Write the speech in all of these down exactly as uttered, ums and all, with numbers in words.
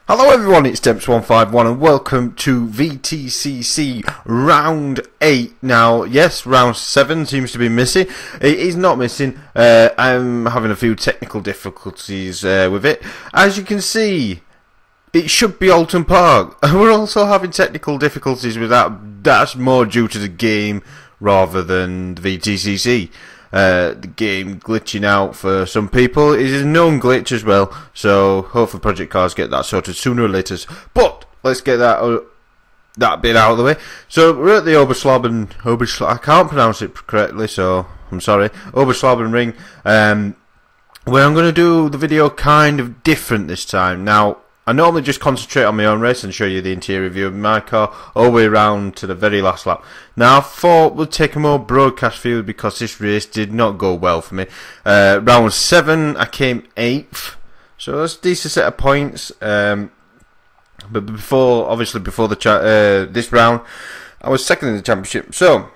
Hello everyone, it's Demps one five one and welcome to V T C C Round eight. Now, yes, Round seven seems to be missing. It is not missing. Uh, I'm having a few technical difficulties uh, with it. As you can see, it should be Alton Park. We're also having technical difficulties with that. That's more due to the game rather than the V T C C. Uh, the game glitching out for some people. It is a known glitch as well, so hopefully Project Cars get that sorted sooner or later. But let's get that uh, that bit out of the way. So we're at the Oberschlaben, Oberschlaben, I can't pronounce it correctly, so I'm sorry. Oberschlaben Ring, um, where I'm going to do the video kind of different this time. Now, I normally just concentrate on my own race and show you the interior view of my car all the way around to the very last lap. Now I thought we'll take a more broadcast view because this race did not go well for me. Uh, round seven I came eighth, so that's a decent set of points. Um, but before, obviously before the cha uh, this round, I was second in the championship. So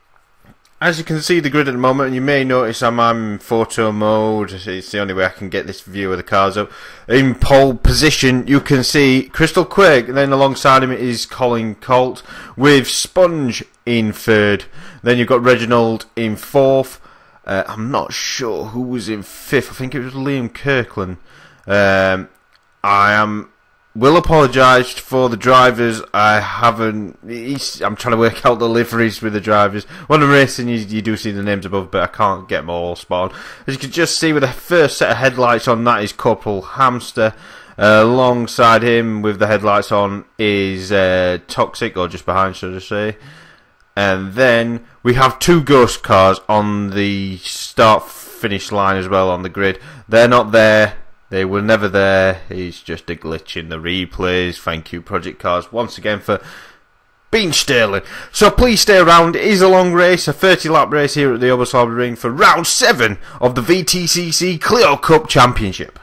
as you can see the grid at the moment, and you may notice I'm, I'm in photo mode. It's the only way I can get this view of the cars up. In pole position, you can see Crystal Quake, and then alongside him is Colin Colt with Sponge in third. Then you've got Reginald in fourth. Uh, I'm not sure who was in fifth. I think it was Liam Kirkland. Um, I am... will apologise for the drivers. I haven't. I'm trying to work out the liveries with the drivers. When I'm racing, you, you do see the names above, but I can't get them all spawned. As you can just see, with the first set of headlights on, that is Corporal Hamster. Uh, alongside him, with the headlights on, is uh, Toxic, or just behind, should I say. And then we have two ghost cars on the start-finish line as well on the grid. They're not there. They were never there. It's just a glitch in the replays. Thank you, Project Cars, once again for being sterling. So please stay around. It is a long race, a thirty lap race here at the Oberschlaben Ring for round seven of the V T C C Clio Cup Championship.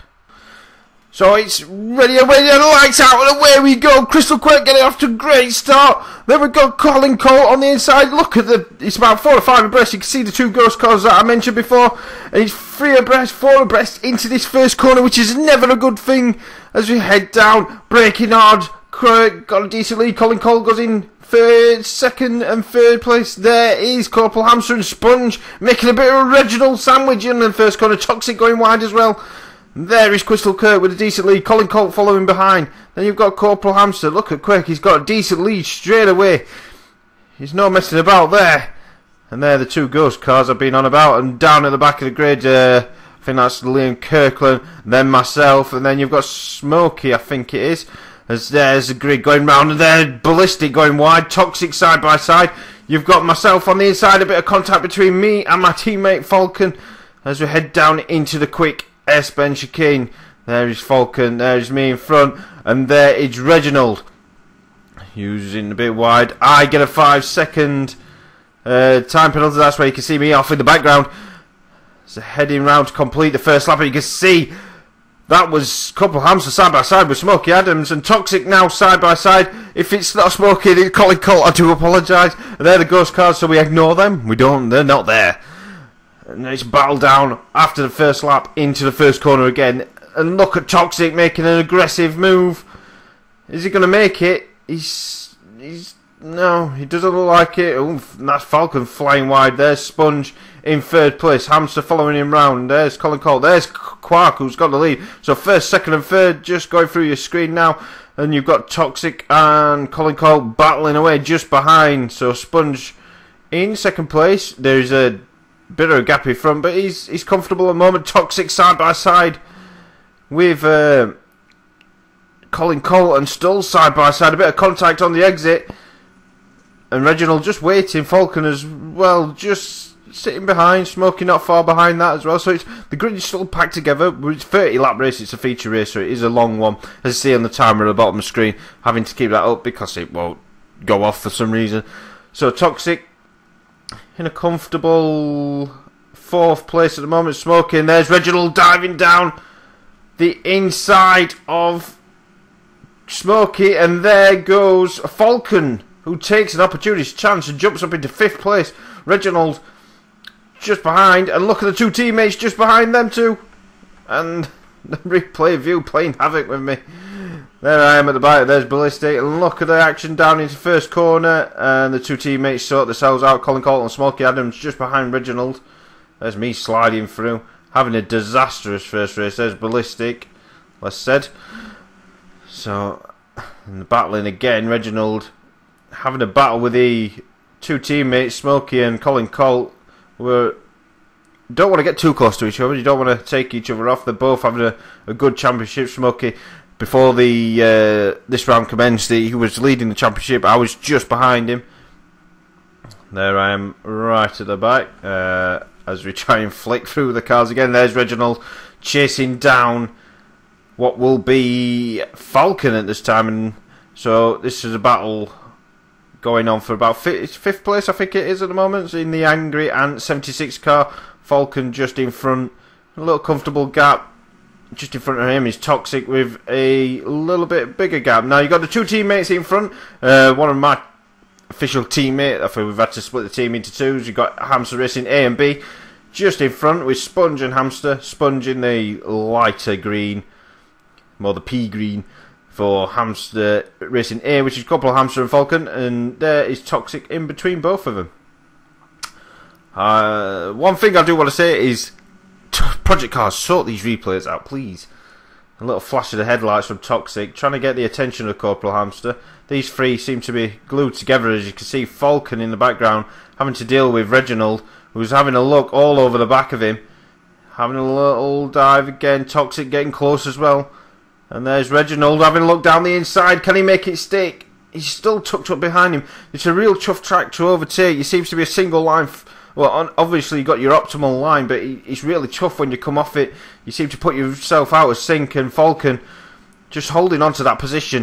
So it's ready and ready, and the lights out, and away we go. Crystal Quake getting off to a great start. Then we've got Colin Colt on the inside. Look at the, it's about four or five abreast. You can see the two ghost cars that I mentioned before. And it's three abreast, four abreast into this first corner, which is never a good thing as we head down. Braking hard. Quake got a decent lead. Colin Colt goes in third, second and third place. There is Corporal Hamster and Sponge making a bit of a Reginald sandwich in the first corner. Toxic going wide as well. There is Crystal Kirk with a decent lead. Colin Colt following behind. Then you've got Corporal Hamster. Look at Quake. He's got a decent lead straight away. He's no messing about there. And there the two ghost cars I've been on about. And down at the back of the grid, uh, I think that's Liam Kirkland. Then myself. And then you've got Smokey, I think it is. As there's the grid going round. And there, Ballistic going wide. Toxic side by side. You've got myself on the inside. A bit of contact between me and my teammate Falcon. As we head down into the quick S-Ben chicane. There is Falcon, there is me in front, and there is Reginald. Using a bit wide. I get a five second uh, time penalty. That's where you can see me off in the background. So heading round to complete the first lap. You can see that was Corporal Hamster side by side with Smokey Adams, and Toxic now side by side. If it's not Smokey, it's Colin Colt. I do apologise. They're the ghost cars, so we ignore them. We don't. They're not there. And it's battle down after the first lap into the first corner again. And look at Toxic making an aggressive move. Is he going to make it? He's... he's no, he doesn't look like it. Oof, that's Falcon flying wide. There's Sponge in third place. Hamster following him round. There's Colin Colt. There's Quark who's got the lead. So first, second and third just going through your screen now. And you've got Toxic and Colin Colt battling away just behind. So Sponge in second place. There's a bit of a gap in front, but he's he's comfortable at the moment. Toxic side by side with uh, Colin Colt and Stull side by side. A bit of contact on the exit, and Reginald just waiting. Falcon as well, just sitting behind. Smokey not far behind that as well. So it's, the grid is still packed together. It's thirty lap race. It's a feature race, so it is a long one. As you see on the timer at the bottom of the screen, having to keep that up because it won't go off for some reason. So Toxic in a comfortable fourth place at the moment, Smoking. There's Reginald diving down the inside of Smokey, and there goes Falcon, who takes an opportunity chance and jumps up into fifth place. Reginald just behind, and look at the two teammates just behind them too. And the replay view playing havoc with me. There I am at the back. There's Ballistic. And look at the action down into first corner. And the two teammates sort themselves out. Colin Colton and Smokey Adams just behind Reginald. There's me sliding through. Having a disastrous first race. There's Ballistic. Less said. So, and battling again. Reginald having a battle with the two teammates, Smokey and Colin Colt. We're don't want to get too close to each other. You don't want to take each other off. They're both having a, a good championship. Smokey, before the uh, this round commenced, he was leading the championship. I was just behind him. There I am, right at the back, uh, as we try and flick through the cars again. There's Reginald chasing down what will be Falcon at this time, and so this is a battle going on for about fifth, fifth place, I think it is at the moment, in the Angry Ant seventy-six car. Falcon just in front, a little comfortable gap. Just in front of him is Toxic with a little bit bigger gap. Now you've got the two teammates in front. Uh, one of my official teammate. I think we've had to split the team into twos. You've got Hamster Racing A and B just in front with Sponge and Hamster. Sponge in the lighter green, more the pea green for Hamster Racing A, which is a couple of Hamster and Falcon, and there is Toxic in between both of them. Uh, one thing I do want to say is, Project Cars, sort these replays out, please. A little flash of the headlights from Toxic, trying to get the attention of Corporal Hamster. These three seem to be glued together, as you can see. Falcon in the background having to deal with Reginald, who's having a look all over the back of him. Having a little dive again. Toxic getting close as well. And there's Reginald having a look down the inside. Can he make it stick? He's still tucked up behind him. It's a real tough track to overtake. It seems to be a single line. F well, obviously you've got your optimal line, but it's really tough when you come off it. You seem to put yourself out of sync, and Falcon just holding on to that position.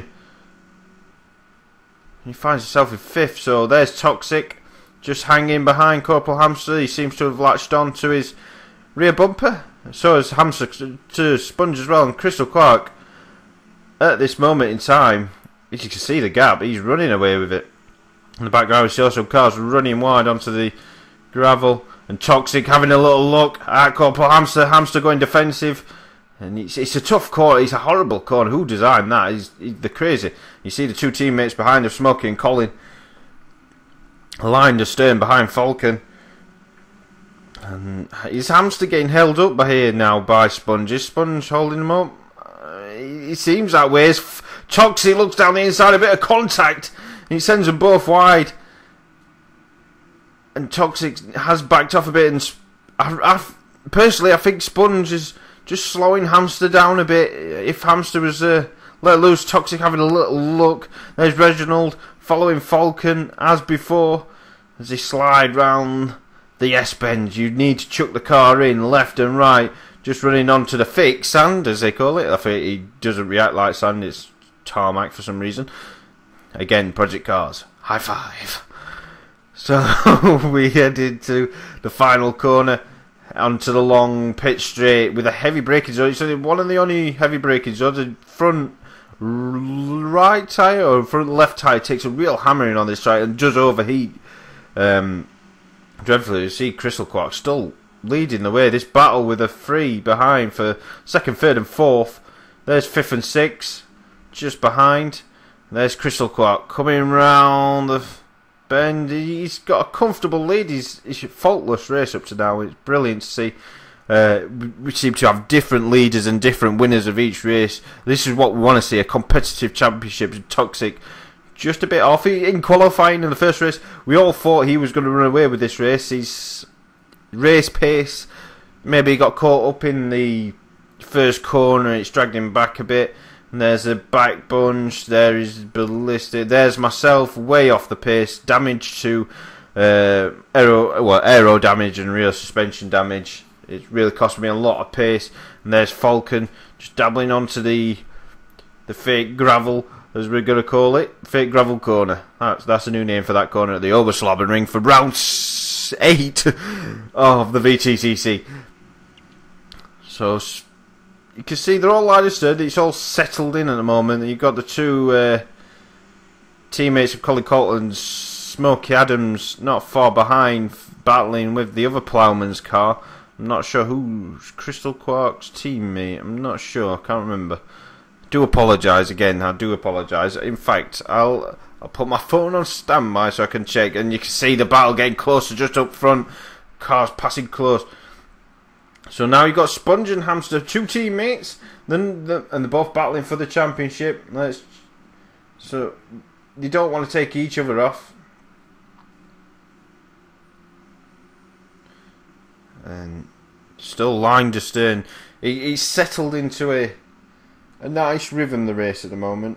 He finds himself in fifth, so there's Toxic just hanging behind Corporal Hamster. He seems to have latched on to his rear bumper. So has Hamster to Sponge as well, and Crystal Quark at this moment in time, as you can see the gap, he's running away with it. In the background we see some cars running wide onto the gravel, and Toxic having a little look at Corporal Hamster. Hamster going defensive, and it's, it's a tough corner. It's a horrible corner. Who designed that? He's, he's the crazy. You see the two teammates behind him, Smokey and Colin, lined astern behind Falcon. And is Hamster getting held up by here now by Sponge? Is Sponge holding him up? Uh, it seems that way. As Toxic looks down the inside, a bit of contact, and he sends them both wide. And Toxic has backed off a bit, and I, I, personally I think Sponge is just slowing Hamster down a bit. If Hamster was uh, let loose, Toxic having a little look. There's Reginald following Falcon as before as they slide round the S-bend. You need to chuck the car in left and right, just running onto the fake sand, as they call it. I think he doesn't react like sand, it's tarmac for some reason. Again, Project Cars, high five. So we headed to the final corner onto the long pit straight with a heavy braking zone. It's one of the only heavy braking zones. The front right tyre or front left tyre takes a real hammering on this track and does overheat um, dreadfully. You see Crystal Quark still leading the way. This battle with a three behind for second, third and fourth. There's fifth and sixth just behind. There's Crystal Quark coming round the bend. He's got a comfortable lead. He's, he's a faultless race up to now. It's brilliant to see. Uh, we seem to have different leaders and different winners of each race. This is what we want to see, a competitive championship. Toxic just a bit off in qualifying in the first race. We all thought he was going to run away with this race. His race pace, maybe he got caught up in the first corner. It's dragged him back a bit. And there's a back bunch. There is Ballistic. There's myself, way off the pace. Damage to uh, aero, well, aero damage and rear suspension damage. It really cost me a lot of pace. And there's Falcon just dabbling onto the the fake gravel, as we're going to call it. Fake gravel corner. That's that's a new name for that corner at the Oberslauben Ring for round eight of the V T C C. So you can see they're all line stood. It's all settled in at the moment. You've got the two uh, teammates of Colin Colton and Smokey Adams not far behind, battling with the other ploughman's car. I'm not sure who's Crystal Quark's teammate. I'm not sure. I can't remember. do apologise again. I do apologise. In fact, I'll I'll put my phone on standby so I can check, and you can see the battle getting closer just up front. Cars passing close. So now you've got Sponge and Hamster, two teammates, then the, and they're both battling for the championship. Let's so you don't want to take each other off. And still lined astern. He, he's settled into a a nice rhythm, the race at the moment.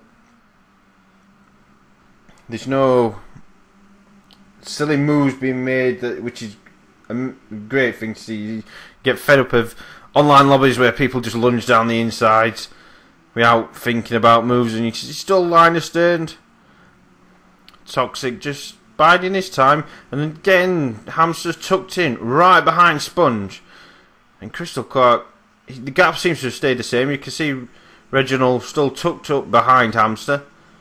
There's no silly moves being made, that which is a great thing to see. You get fed up of online lobbies where people just lunge down the insides without thinking about moves, and you still line astern. Toxic just biding his time, and then getting Hamsters tucked in right behind Sponge. And Crystal Quark, the gap seems to have stayed the same. You can see Reginald still tucked up behind Hamster.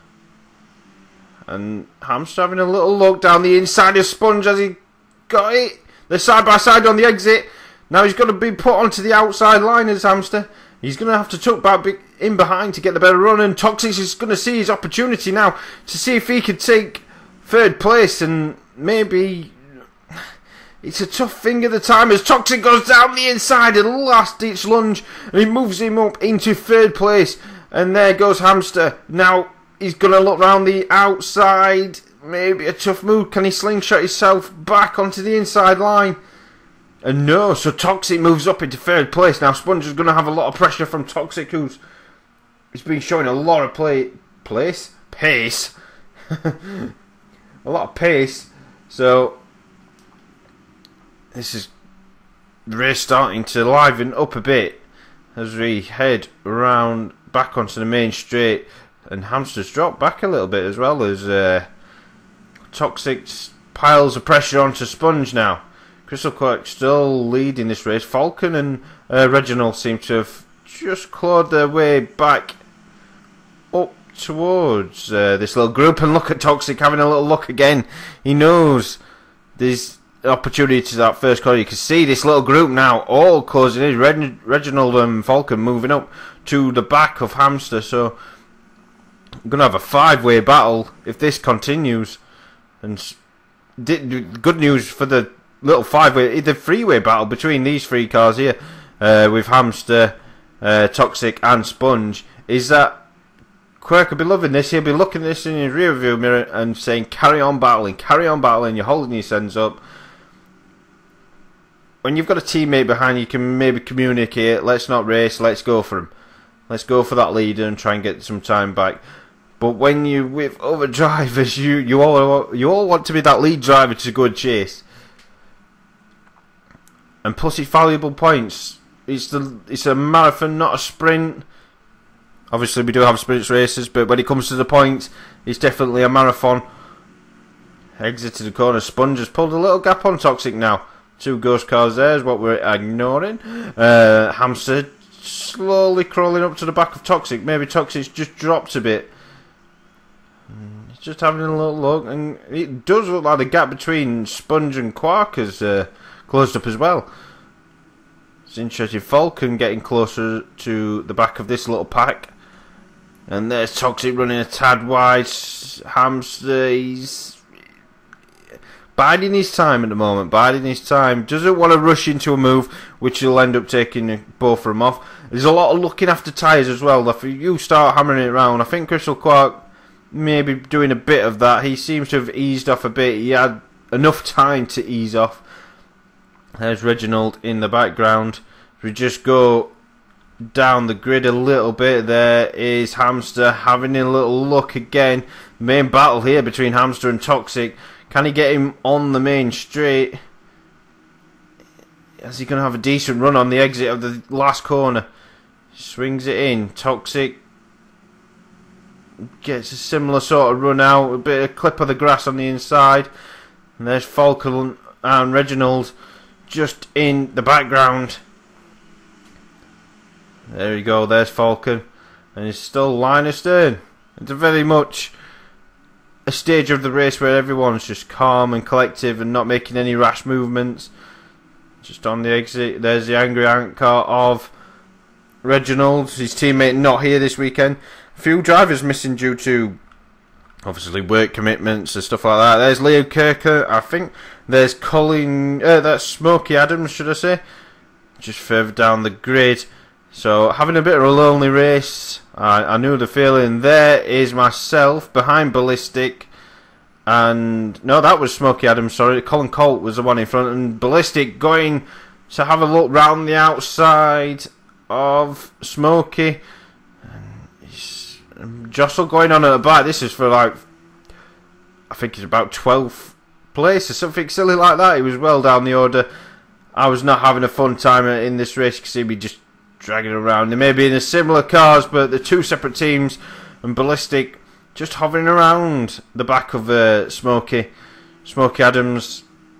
And Hamster having a little look down the inside of Sponge as he got it. They're side by side on the exit. Now he's got to be put onto the outside line as Hamster. He's going to have to tuck back in behind to get the better run. And Toxic is going to see his opportunity now to see if he could take third place. And maybe it's a tough thing at the time as Toxic goes down the inside in the last ditch lunge. And he moves him up into third place. And there goes Hamster. Now he's going to look round the outside. Maybe a tough move. Can he slingshot himself back onto the inside line? And no, so Toxic moves up into third place. Now Sponge is going to have a lot of pressure from Toxic, who's he's been showing a lot of play, place, pace. A lot of pace. So this is the race starting to liven up a bit as we head around back onto the main straight. And Hamster's dropped back a little bit as well as uh, Toxic piles of pressure onto Sponge now. Crystal Quark still leading this race. Falcon and uh, Reginald seem to have just clawed their way back up towards uh, this little group. And look at Toxic having a little look again. He knows there's opportunity to that first corner. You can see this little group now all closing in. Reg Reginald and Falcon moving up to the back of Hamster. So we're going to have a five-way battle if this continues. And good news for the little five-way, the three-way battle between these three cars here, uh, with Hamster, uh, Toxic and Sponge, is that Quirk will be loving this. He'll be looking at this in his rear view mirror and saying, carry on battling, carry on battling. You're holding your sends up. When you've got a teammate behind you, you can maybe communicate, let's not race, let's go for him. Let's go for that leader and try and get some time back. But when you with other drivers, you you all you all want to be that lead driver to go and chase. And plus, it's valuable points. It's the it's a marathon, not a sprint. Obviously, we do have sprint races, but when it comes to the points, it's definitely a marathon. Exited the corner. Sponge has pulled a little gap on Toxic now. Two ghost cars there is what we're ignoring. Uh, Hamster slowly crawling up to the back of Toxic. Maybe Toxic's just dropped a bit. He's just having a little look, and it does look like the gap between Sponge and Quark has uh, closed up as well. It's interesting. Falcon getting closer to the back of this little pack. And there's Toxic running a tad wide. Hamster, he's biding his time at the moment, biding his time. Doesn't want to rush into a move, which will end up taking both of them off. There's a lot of looking after tyres as well. If you start hammering it around, I think Crystal Quark maybe doing a bit of that. He seems to have eased off a bit. He had enough time to ease off. There's Reginald in the background. If we just go down the grid a little bit, there is Hamster having a little look again. Main battle here between Hamster and Toxic. Can he get him on the main straight? Is he going to have a decent run on the exit of the last corner? Swings it in. Toxic gets a similar sort of run out. A bit of clip of the grass on the inside. And there's Falcon and Reginald just in the background. There you go. There's Falcon. And it's still line astern. It's a very much a stage of the race where everyone's just calm and collective and not making any rash movements. Just on the exit, there's the angry ant car of Reginald, his teammate, not here this weekend. A few drivers missing due to, obviously, work commitments and stuff like that. There's Leo Kirker, I think. There's Colin, uh, that's Smokey Adams, should I say. Just further down the grid. So, having a bit of a lonely race. I, I knew the feeling. There is myself behind Ballistic. And, no, that was Smokey Adams, sorry. Colin Colt was the one in front. And Ballistic going to have a look round the outside of Smokey. Jostle going on at the back. This is for like, I think it's about twelfth place or something silly like that. He was well down the order. I was not having a fun time in this race because he'd be just dragging around. They may be in a similar cars, but the two separate teams, and Ballistic just hovering around the back of uh, Smokey. Smokey Adams.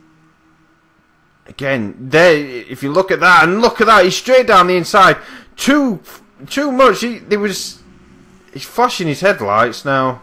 Again, there. If you look at that and look at that, he's straight down the inside. Too, too much. He, there was. He's flashing his headlights now.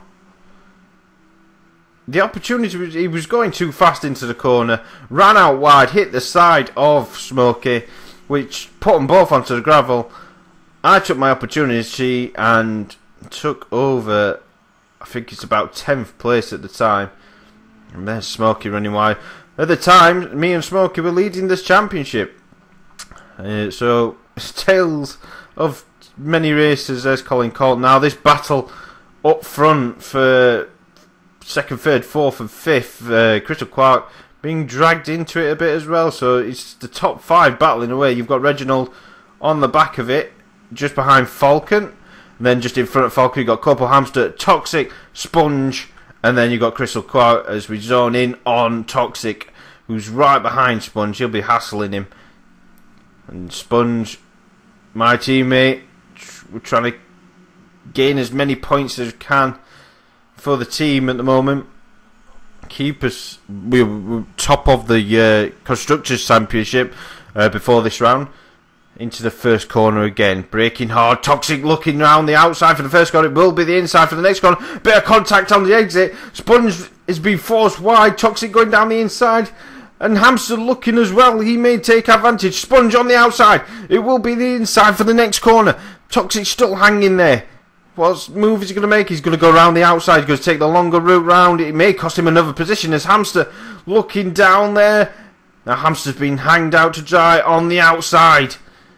The opportunity was, he was going too fast into the corner, ran out wide, hit the side of Smokey, which put them both onto the gravel. I took my opportunity and took over, I think it's about tenth place at the time. And there's Smokey running wide. At the time, me and Smokey were leading this championship. Uh, so, it's tales of many races. There's Colin Colt. Now this battle up front for second, third, fourth and fifth, uh, Crystal Quark being dragged into it a bit as well. So it's the top five battling away. You've got Reginald on the back of it, just behind Falcon. And then just in front of Falcon you've got Corporal Hamster, Toxic, Sponge, and then you've got Crystal Quark as we zone in on Toxic, who's right behind Sponge. He'll be hassling him. And Sponge, my teammate, we're trying to gain as many points as we can for the team at the moment. Keep us, we're, we're top of the uh, Constructors' Championship uh, before this round. Into the first corner again, braking hard. Toxic looking round the outside for the first corner. It will be the inside for the next corner. Bit of contact on the exit. Sponge is being forced wide. Toxic going down the inside. And Hamster looking as well. He may take advantage. Sponge on the outside. It will be the inside for the next corner. Toxic still hanging there. What move is he going to make? He's going to go around the outside. He's going to take the longer route round. It may cost him another position as Hamster looking down there. Now Hamster's been hanged out to dry on the outside.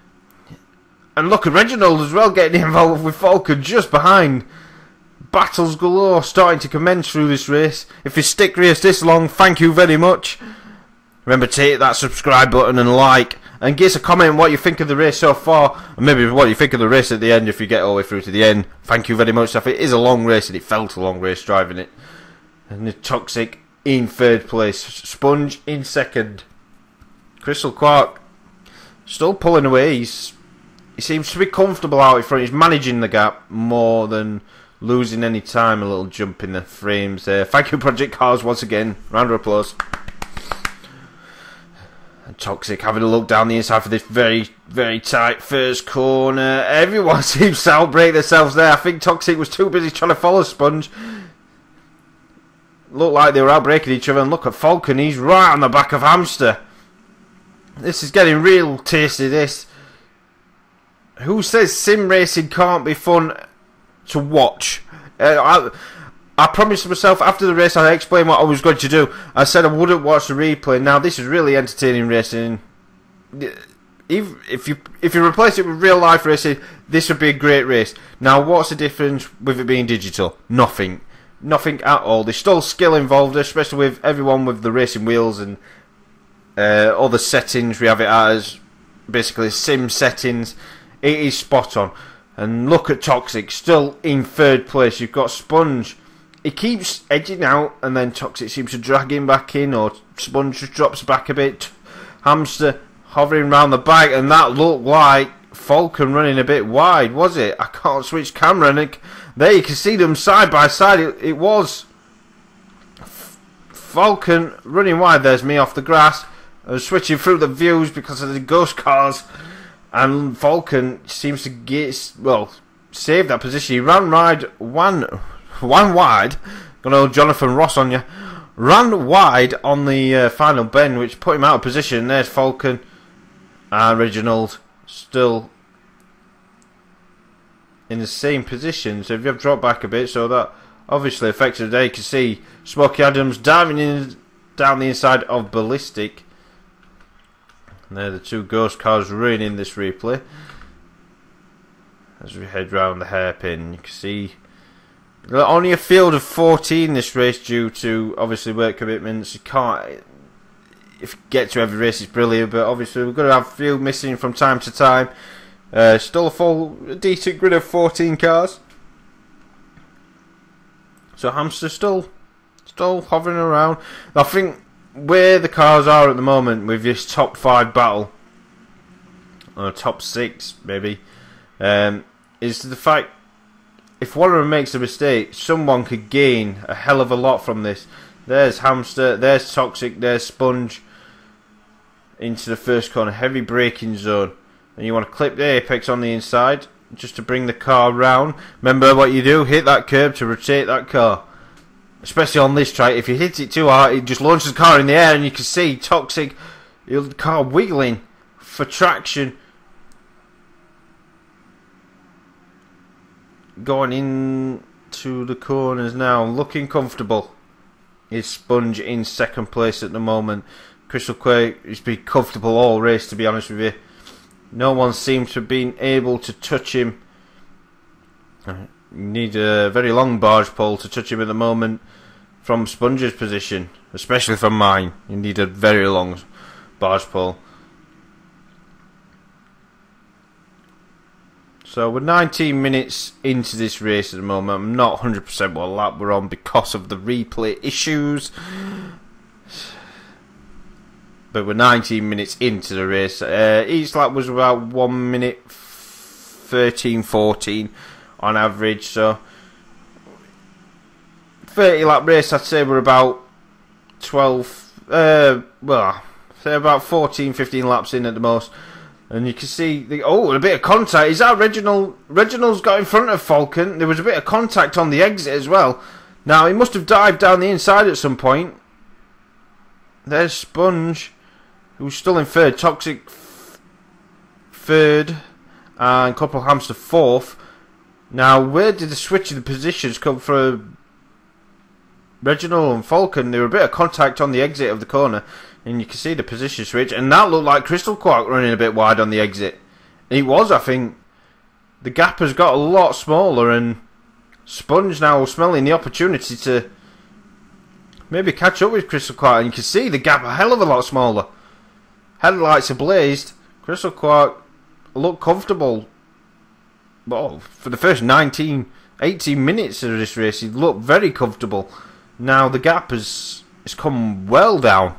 And look at Reginald as well getting involved with Falcon just behind. Battles galore starting to commence through this race. If you stick race this long, thank you very much. Remember to hit that subscribe button and like. And give us a comment on what you think of the race so far. And maybe what you think of the race at the end if you get all the way through to the end. Thank you very much. I think it is a long race and it felt a long race driving it. And the Toxic in third place. Sponge in second. Crystal Quark still pulling away. He's, he seems to be comfortable out in front. He's managing the gap more than losing any time. A little jump in the frames there. Thank you, Project Cars, once again. Round of applause. And Toxic having a look down the inside for this very, very tight first corner. Everyone seems to outbrake themselves there. I think Toxic was too busy trying to follow Sponge. Looked like they were outbreaking each other. And look at Falcon. He's right on the back of Hamster. This is getting real tasty, this. Who says sim racing can't be fun to watch? Uh, I, I promised myself after the race I'd explain what I was going to do. I said I wouldn't watch the replay. Now this is really entertaining racing. If, if you if you replace it with real life racing, this would be a great race. Now what's the difference with it being digital? Nothing. Nothing at all. There's still skill involved, especially with everyone with the racing wheels and uh, other settings. We have it as basically sim settings. It is spot on. And look at Toxic, still in third place. You've got Sponge. He keeps edging out, and then Toxic seems to drag him back in, or Sponge just drops back a bit. Hamster hovering around the back, and that looked like Falcon running a bit wide, was it? I can't switch camera, and it, there you can see them side by side. It, it was Falcon running wide. There's me off the grass. I was switching through the views because of the ghost cars. And Falcon seems to get, well, save that position. He ran wide, one, one wide. Got old Jonathan Ross on you. Ran wide on the uh, final bend, which put him out of position. There's Falcon. And Reginald still in the same position. So if you have dropped back a bit, so that obviously affected the day. You can see Smokey Adams diving in down the inside of Ballistic. And they're the two ghost cars ruining this replay. As we head round the hairpin, you can see only a field of fourteen this race due to obviously work commitments. You can't, if you get to every race, it's brilliant, but obviously we're going to have a few missing from time to time. Uh, still a full, a decent grid of fourteen cars. So Hamster still, still hovering around. I think where the cars are at the moment with this top five battle, or top six maybe, um, is the fact if one of them makes a mistake, someone could gain a hell of a lot from this. There's Hamster, there's Toxic, there's Sponge into the first corner, heavy braking zone. And you want to clip the apex on the inside just to bring the car round. Remember what you do, hit that curb to rotate that car. Especially on this track, if you hit it too hard, it just launches the car in the air, and you can see Toxic, the car wiggling for traction. Going into the corners now, looking comfortable. Is Sponge in second place at the moment. Crystal Quake has been comfortable all race, to be honest with you. No one seems to have been able to touch him. You need a very long barge pole to touch him at the moment from Sponge's position, especially from mine. You need a very long barge pole. So we're nineteen minutes into this race at the moment. I'm not one hundred percent what lap we're on because of the replay issues. But we're nineteen minutes into the race. Uh, each lap was about one minute thirteen, fourteen on average. So thirty lap race, I'd say we're about twelve, uh, well, say about fourteen, fifteen laps in at the most. And you can see, the, oh, a bit of contact. Is that Reginald? Reginald's got in front of Falcon. There was a bit of contact on the exit as well. Now, he must have dived down the inside at some point. There's Sponge, who's still in third. Toxic third. And Couple Hamster fourth. Now, where did the switch of the positions come from? Reginald and Falcon, there were a bit of contact on the exit of the corner. And you can see the position switch. And that looked like Crystal Quark running a bit wide on the exit. It was, I think. The gap has got a lot smaller. And Sponge now smelling the opportunity to maybe catch up with Crystal Quark. And you can see the gap a hell of a lot smaller. Headlights are blazed. Crystal Quark looked comfortable. Well, for the first nineteen, eighteen minutes of this race, he looked very comfortable. Now the gap has, has come well down.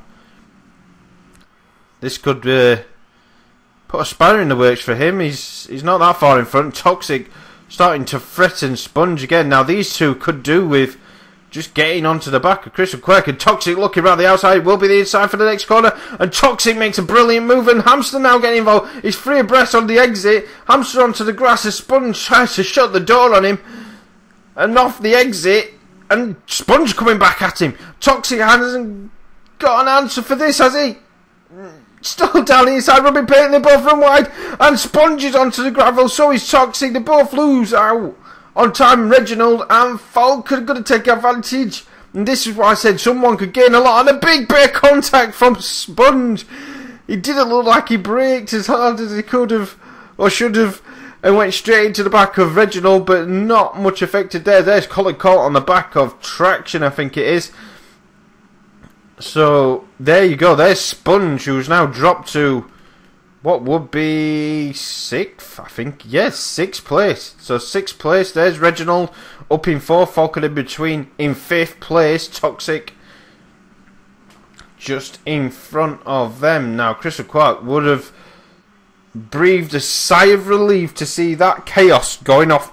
This could uh, put a spanner in the works for him. He's he's not that far in front. Toxic starting to threaten Sponge again. Now these two could do with just getting onto the back of Crystal Quirk, and Toxic looking around the outside. Will be the inside for the next corner, and Toxic makes a brilliant move, and Hamster now getting involved. He's free abreast on the exit. Hamster onto the grass as Sponge tries to shut the door on him, and off the exit, and Sponge coming back at him. Toxic hasn't got an answer for this, has he? Still down the inside, rubbing paint, they both run wide, and Sponge is onto the gravel, so is Toxic. They both lose out on time. Reginald and Falcon are going to take advantage, and this is why I said someone could gain a lot, and a big bit of contact from Sponge. He didn't look like he braked as hard as he could have or should have, and went straight into the back of Reginald, but not much affected there. There's Colin caught on the back of Traction, I think it is. So there you go. There's Sponge, who's now dropped to what would be sixth, I think. Yes, sixth place. So sixth place. There's Reginald up in fourth. Falcon in between in fifth place. Toxic just in front of them. Now Crystal Quark would have breathed a sigh of relief to see that chaos going off,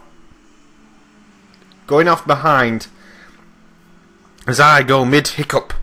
going off behind. As I go mid hiccup.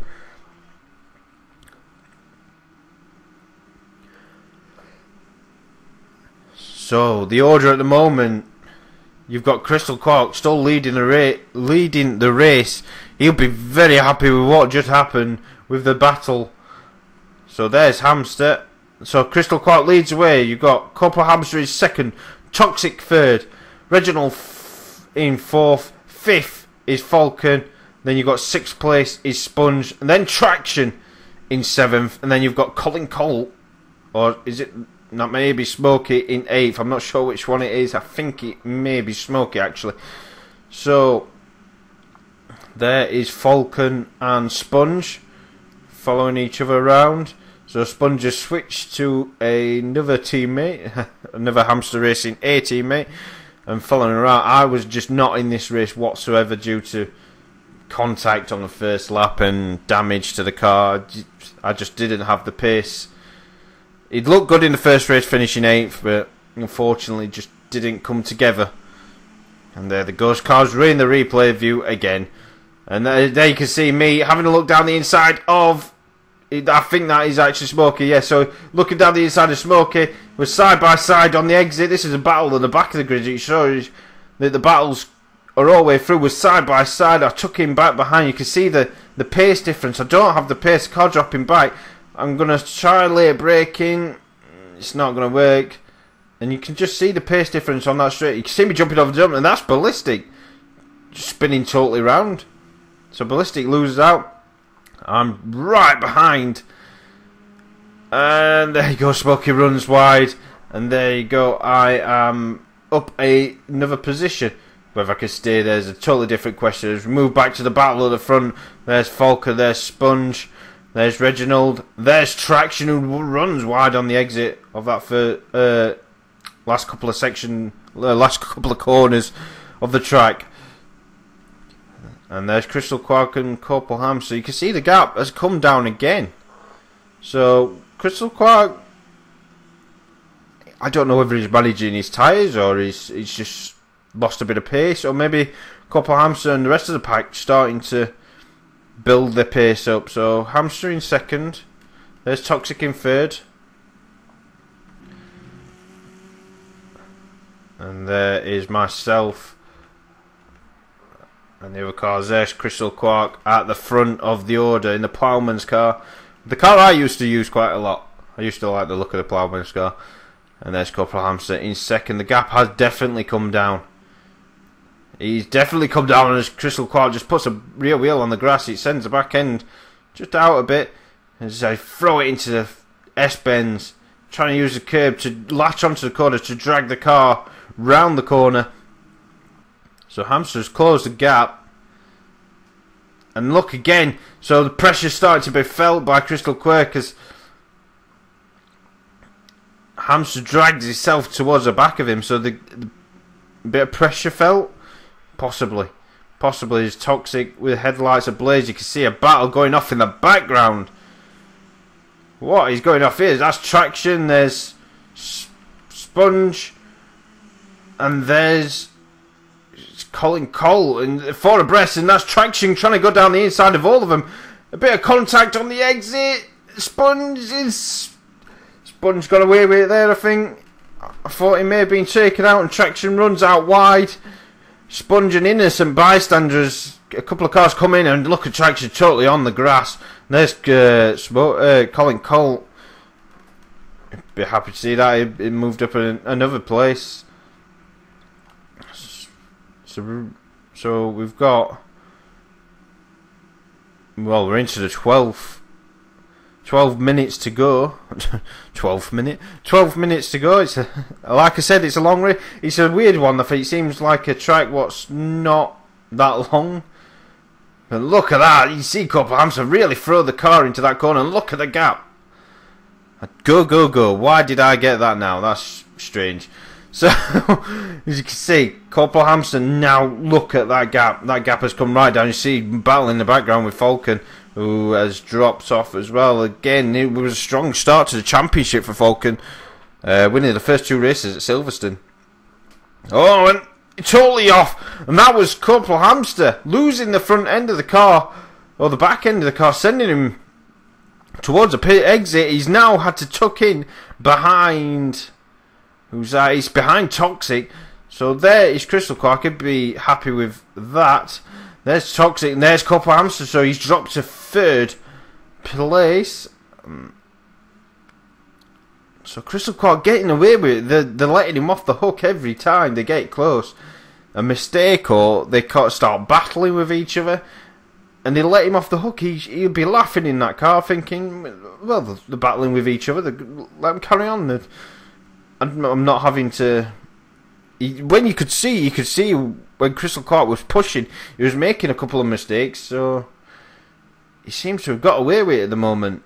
So the order at the moment, you've got Crystal Quark still leading the ra leading the race. He'll be very happy with what just happened with the battle. So there's Hamster. So Crystal Quark leads away. You've got Couple Hamster is second, Toxic third, Reginald f in fourth. Fifth is Falcon. Then you've got sixth place is Sponge. And then Traction in seventh. And then you've got Colin Cole. Or is it not maybe Smokey in eighth? I'm not sure which one it is. I think it may be Smokey actually. So there is Falcon and Sponge following each other around. So Sponge has switched to another teammate, another Hamster Racing A teammate, and following around. I was just not in this race whatsoever due to contact on the first lap and damage to the car. I just didn't have the pace. It looked good in the first race, finishing eighth, but unfortunately just didn't come together. And there the ghost cars were in the replay view again. And there you can see me having a look down the inside of... I think that is actually Smokey, yeah. So looking down the inside of Smokey, we're side by side on the exit. This is a battle at the back of the grid. It shows that the battles are all the way through. We're side by side. I took him back behind. You can see the, the pace difference. I don't have the pace. Car dropping back. I'm going to try late braking. It's not going to work. And you can just see the pace difference on that straight. You can see me jumping over the jump, and that's Ballistic. Just spinning totally round. So Ballistic loses out. I'm right behind. And there you go, Smokey runs wide. And there you go, I am up a, another position. Whether I can stay there is a totally different question. As we move back to the battle at the front, there's Falcon, there's Sponge, there's Reginald, there's Traction, who runs wide on the exit of that for, uh, last couple of section, uh, last couple of corners of the track. And there's Crystal Quark and Corporal Ham. So you can see the gap has come down again. So Crystal Quark, I don't know whether he's managing his tyres or he's, he's just lost a bit of pace. Or maybe Corporal Hamster and the rest of the pack starting to build their pace up. So Hamster in second. There's Toxic in third. And there is myself. And the other cars, there's Crystal Quark at the front of the order in the Ploughman's car. The car I used to use quite a lot. I used to like the look of the Ploughman's car. And there's Corporal Hamster in second. The gap has definitely come down. He's definitely come down as Crystal Quark just puts a rear wheel on the grass. It sends the back end just out a bit. As I throw it into the S-bends. Trying to use the curb to latch onto the corner to drag the car round the corner. So Hamster's closed the gap. And look again. So the pressure's starting to be felt by Crystal Quark as Hamster drags himself towards the back of him. So the, the bit of pressure felt. Possibly. Possibly is Toxic with headlights ablaze. You can see a battle going off in the background. What is going off here? That's Traction. There's Sponge. And there's Colin Cole, and four abreast, and that's Traction trying to go down the inside of all of them. A bit of contact on the exit. Sponge is Sponge got away with it there, I think. I thought he may have been taken out, and Traction runs out wide. Sponge and innocent bystanders. A couple of cars come in, and look at Traction totally on the grass. There's uh, uh, Colin Cole. Be happy to see that he, he moved up in another place. So, so we've got, well, we're into the twelfth, twelve minutes to go. twelve minute, twelve minutes to go. It's a, like I said, it's a long race. It's a weird one. I think it seems like a track what's not that long. But look at that. You see Corporal Hamster really throw the car into that corner. And look at the gap. Go, go, go. Why did I get that now? That's strange. So, as you can see, Corporal Hamster, now look at that gap. That gap has come right down. You see battle in the background with Falcon, who has dropped off as well. Again, it was a strong start to the championship for Falcon, uh, winning the first two races at Silverstone. Oh, and totally off. And that was Corporal Hamster losing the front end of the car, or the back end of the car, sending him towards a pit exit. He's now had to tuck in behind... Who's that? He's behind Toxic. So there is Crystal Quark. I'd be happy with that. There's Toxic and there's Corporal Hamster. So he's dropped to third place. So Crystal Quark getting away with it. They're, they're letting him off the hook every time they get close. A mistake or they start battling with each other and they let him off the hook. He, he'll be laughing in that car thinking, well, they're battling with each other. Let them carry on. They're, I'm not having to... When you could see, you could see when Crystal Quark was pushing, he was making a couple of mistakes, so he seems to have got away with it at the moment.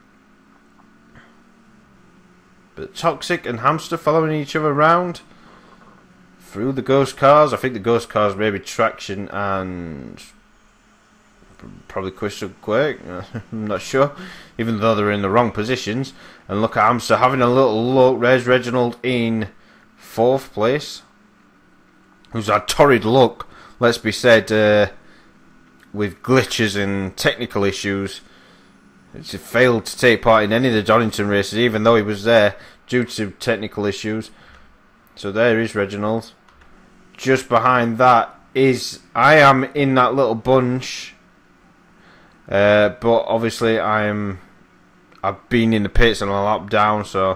But Toxic and Hamster following each other around through the ghost cars. I think the ghost cars maybe Traction and probably Crystal Quake. I'm not sure, even though they're in the wrong positions. And look at Hamster having a little look. There's Reginald in fourth place, who's had torrid luck, let's be said, uh, with glitches and technical issues. He failed to take part in any of the Donington races, even though he was there, due to technical issues. So there is Reginald. Just behind that is... I am in that little bunch. Uh, but obviously I'm... I've been in the pits and a lap down, so...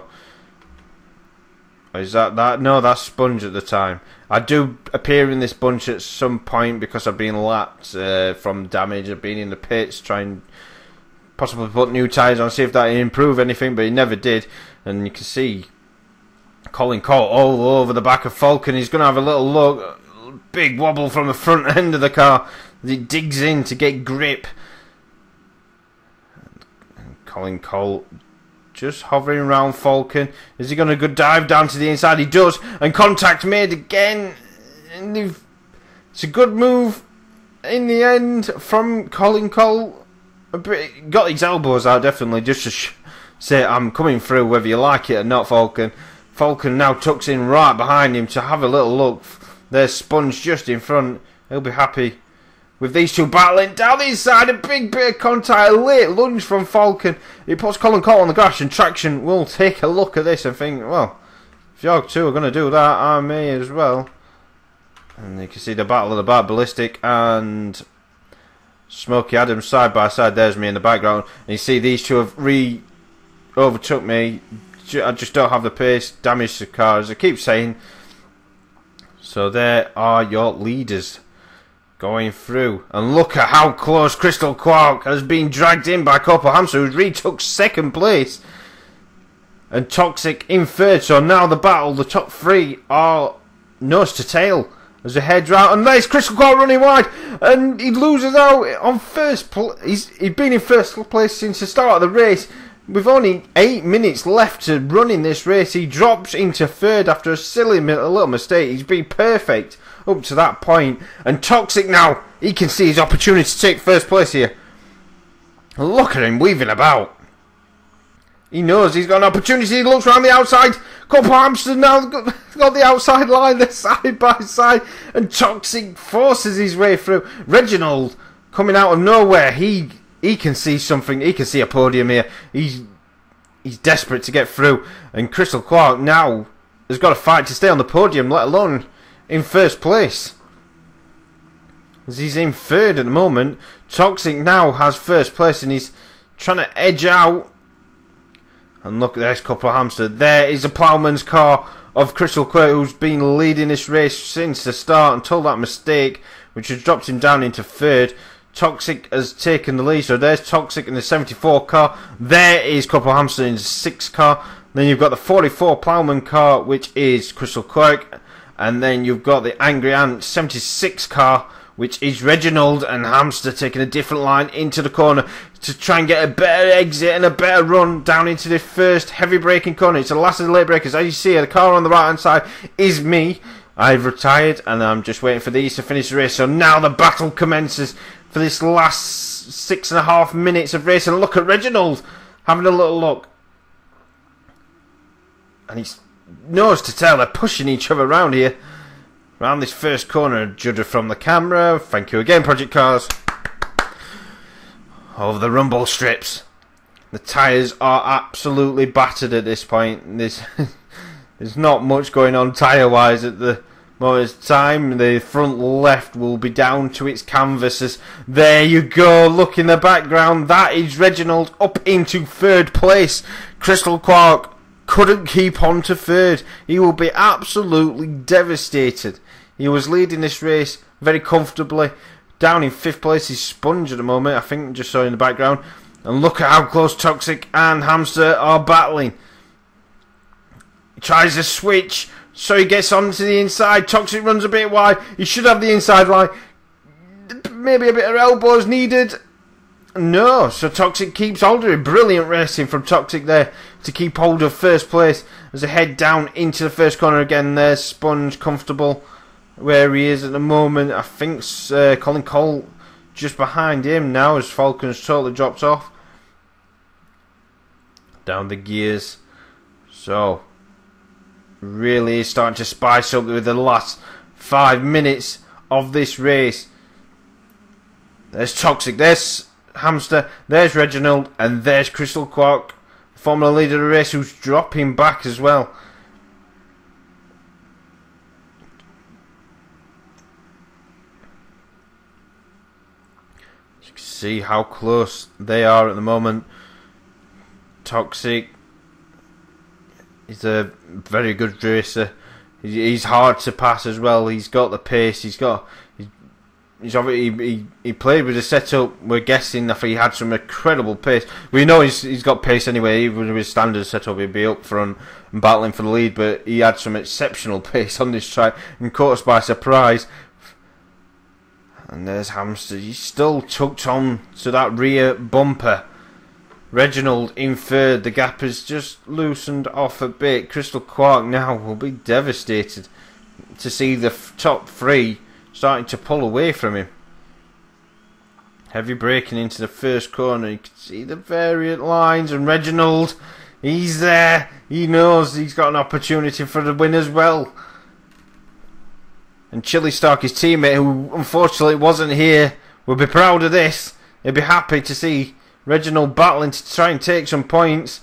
Is that that? No, that's Sponge at the time. I do appear in this bunch at some point because I've been lapped uh, from damage. I've been in the pits trying... possibly put new tyres on, see if that improve anything, but he never did. And you can see Colin Cole all over the back of Falcon. He's going to have a little look, big wobble from the front end of the car as he digs in to get grip. And Colin Cole just hovering around Falcon. Is he going to go dive down to the inside? He does, and contact made again. And it's a good move in the end from Colin Cole. Got his elbows out definitely just to sh say I'm coming through whether you like it or not, Falcon. Falcon now tucks in right behind him to have a little look. There's Sponge just in front. He'll be happy with these two battling down the inside. A big bit of contact, a late lunge from Falcon. It puts Colin Cole on the grass, and Traction will take a look at this and think, well, if you two are going to do that, I may as well. And you can see the battle of the Bad Ballistic and Smokey Adams side by side. There's me in the background, and you see these two have re overtook me. I just don't have the pace. Damage the car, as I keep saying. So there are your leaders going through, and look at how close Crystal Quark has been dragged in by Corporal Hamster, who retook second place, and Toxic in third. So now the battle, the top three are nose to tail as they head round, and there's Crystal Quark running wide, and he loses out on first place. He's he's been in first place since the start of the race. With only eight minutes left to run in this race, he drops into third after a silly a little mistake. He's been perfect up to that point, and Toxic now, he can see his opportunity to take first place here. Look at him weaving about. He knows he's got an opportunity. He looks around the outside. Corporal Hamster now got, got the outside line. They're side by side, and Toxic forces his way through. Reginald coming out of nowhere. He he can see something. He can see a podium here. He's he's desperate to get through, and Crystal Quark now has got to fight to stay on the podium, let alone in first place. As he's in third at the moment. Toxic now has first place, and he's trying to edge out. And look, there's Corporal Hamster. There is a ploughman's car of Crystal Quark, who's been leading this race since the start until that mistake, which has dropped him down into third. Toxic has taken the lead, so there's Toxic in the seventy-four car. There is Corporal Hamster in the sixth car. Then you've got the forty-four ploughman car, which is Crystal Quark. And then you've got the Angry Ant seventy-six car, which is Reginald, and Hamster taking a different line into the corner to try and get a better exit and a better run down into the first heavy braking corner. It's the last of the late breakers. As you see, the car on the right hand side is me. I've retired, and I'm just waiting for these to finish the race. So now the battle commences for this last six and a half minutes of race. And look at Reginald having a little look. And he's nose to tail. They're pushing each other around here. Around this first corner, judged from the camera. Thank you again, Project Cars. Over the rumble strips. The tyres are absolutely battered at this point. There's, there's not much going on tyre-wise at the moment of time. The front left will be down to its canvases. There you go. Look in the background. That is Reginald up into third place. Crystal Quark couldn't keep on to third. He will be absolutely devastated. He was leading this race very comfortably. Down in fifth place is Sponge at the moment, I think, just saw in the background. And look at how close Toxic and Hamster are battling. He tries to switch, so he gets onto the inside. Toxic runs a bit wide. He should have the inside line. Maybe a bit of elbows needed. No, so Toxic keeps hold of it. Brilliant racing from Toxic there to keep hold of first place as they head down into the first corner again. There's Sponge comfortable where he is at the moment. I think uh, Colin Cole just behind him now as Falcon's totally dropped off. Down the gears. So, really starting to spice up with the last five minutes of this race. There's Toxic, there's Hamster, there's Reginald, and there's Crystal Quark, former leader of the race, who's dropping back as well. You can see how close they are at the moment. Toxic is a very good racer. He's hard to pass as well. He's got the pace. He's got. He's, he's obviously he, he played with the setup. We're guessing that he had some incredible pace. We know he's he's got pace anyway. Even with his standard setup, he'd be up front and battling for the lead. But he had some exceptional pace on this track and caught us by surprise. And there's Hamster. He's still tucked on to that rear bumper. Reginald in third. The gap has just loosened off a bit. Crystal Quark now will be devastated to see the f top three starting to pull away from him. Heavy braking into the first corner. You can see the variant lines, and Reginald, he's there. He knows he's got an opportunity for the win as well. And Chili Stark, his teammate, who unfortunately wasn't here, will be proud of this. He'll be happy to see Reginald battling to try and take some points.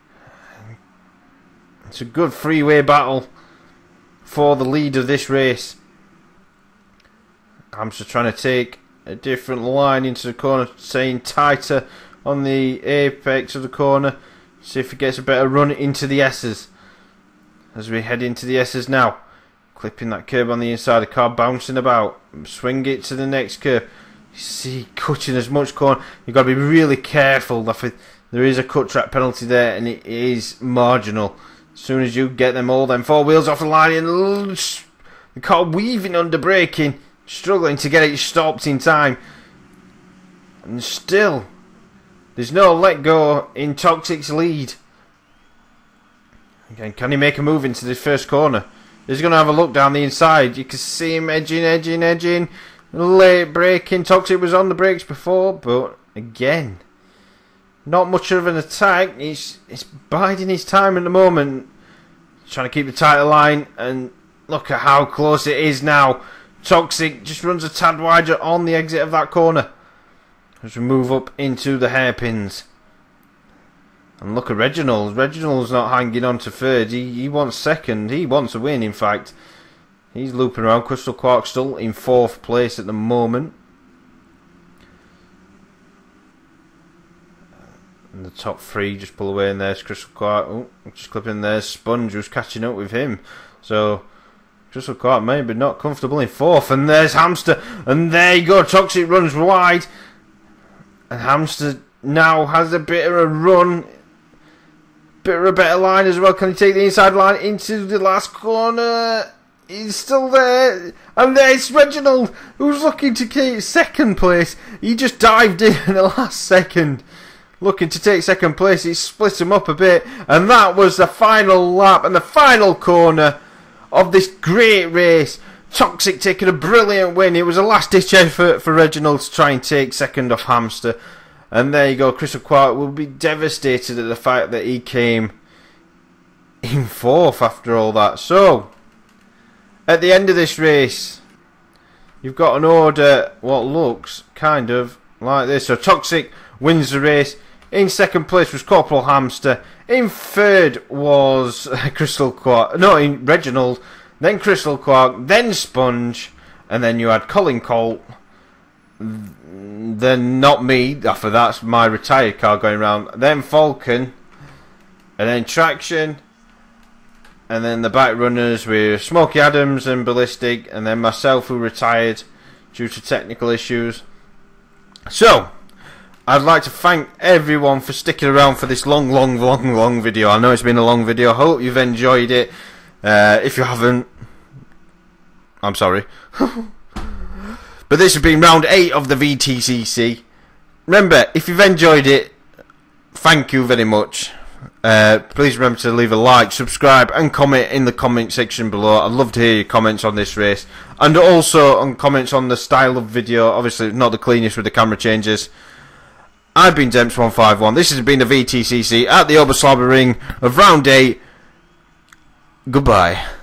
It's a good three-way battle for the lead of this race. Hamster trying to take a different line into the corner, staying tighter on the apex of the corner. See if he gets a better run into the S's. As we head into the S's now. Clipping that curb on the inside, the car bouncing about. Swing it to the next curb. You see, cutting as much corner. You've got to be really careful. There is a cut track penalty there, and it is marginal. As soon as you get them all, them four wheels off the line, and the car weaving under braking, struggling to get it stopped in time. And still, there's no let go in Toxic's lead. Again, can he make a move into this first corner? He's going to have a look down the inside. You can see him edging, edging, edging. Late braking. Toxic was on the brakes before, but again, not much of an attack. He's, he's biding his time at the moment. Trying to keep the tighter line, and look at how close it is now. Toxic just runs a tad wider on the exit of that corner as we move up into the hairpins. And look at Reginald. Reginald's not hanging on to third. He, he wants second. He wants a win, in fact. He's looping around. Crystal Quark still in fourth place at the moment. And the top three just pull away, and there's Crystal Quark. Oh, just clipping there. Sponge who's catching up with him. So Crystal Quark maybe not comfortable in fourth. And there's Hamster. And there you go. Toxic runs wide. And Hamster now has a bit of a run. Bit of a better line as well. Can he take the inside line into the last corner? He's still there. And there's Reginald, who's looking to keep second place. He just dived in at the last second, looking to take second place. He split him up a bit. And that was the final lap and the final corner of this great race. Toxic taking a brilliant win. It was a last-ditch effort for Reginald to try and take second off Hamster. And there you go. Crystal Quark will be devastated at the fact that he came in fourth after all that. So, at the end of this race, you've got an order what looks kind of like this. So Toxic wins the race. In second place was Corporal Hamster. In third was Crystal Quark. No, in Reginald. Then Crystal Quark. Then Sponge. And then you had Colin Cole. Then not me. After that's my retired car going around. Then Falcon. And then Traction. and then the back runners with Smokey Adams and Ballistic, and then myself, who retired due to technical issues. So, I'd like to thank everyone for sticking around for this long, long, long, long video. I know it's been a long video. I hope you've enjoyed it. Uh, if you haven't, I'm sorry. But this has been round eight of the V T C C. Remember, if you've enjoyed it, thank you very much. Uh, please remember to leave a like, subscribe and comment in the comment section below. I'd love to hear your comments on this race, and also on comments on the style of video. Obviously not the cleanest with the camera changes. I've been Demps one five one. This has been the V T C C at the Oberslauber Ring of round eight. Goodbye.